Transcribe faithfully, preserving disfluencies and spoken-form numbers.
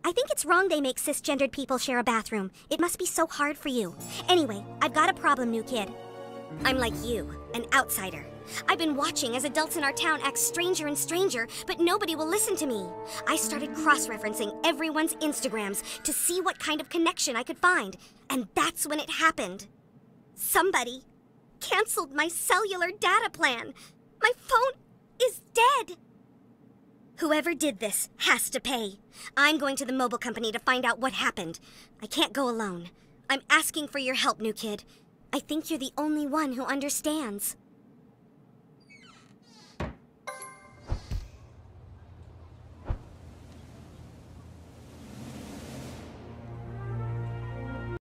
I think it's wrong they make cisgendered people share a bathroom. It must be so hard for you. Anyway, I've got a problem, new kid. I'm like you, an outsider. I've been watching as adults in our town act stranger and stranger, but nobody will listen to me. I started cross-referencing everyone's Instagrams to see what kind of connection I could find, and that's when it happened. Somebody canceled my cellular data plan. My phone is dead. Whoever did this has to pay. I'm going to the mobile company to find out what happened. I can't go alone. I'm asking for your help, new kid. I think you're the only one who understands.